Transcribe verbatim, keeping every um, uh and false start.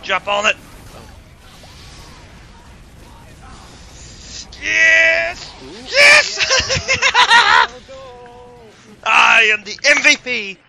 Jump on it! Yes! Ooh. Yes! Yeah. Oh, no. I am the M V P